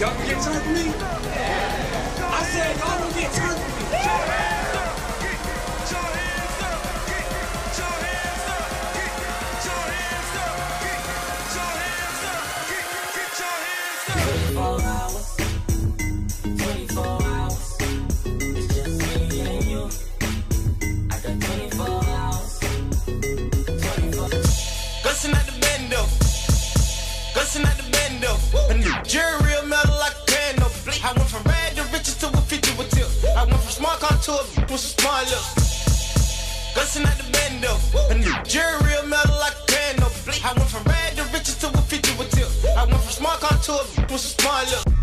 Y'all can get turned for me? I said y'all don't get turned for me. Get your hands up. Get your hands up. Get your hands up. Get your hands up. Get your hands up. Get your hands up. 24 hours. 24 hours. It's just me and you. I got 24 hours. 24. Gussin' at the bendo. Gussin' at the bendo. A new jury real metal like a candle. I went from rad to riches to a feature with tip. I went from smart car to a with some smart lips. Gussin' at the bendo. A new jury real metal like a candle. I went from rad to riches to a feature with tip. I went from smart car to a with some smart lips.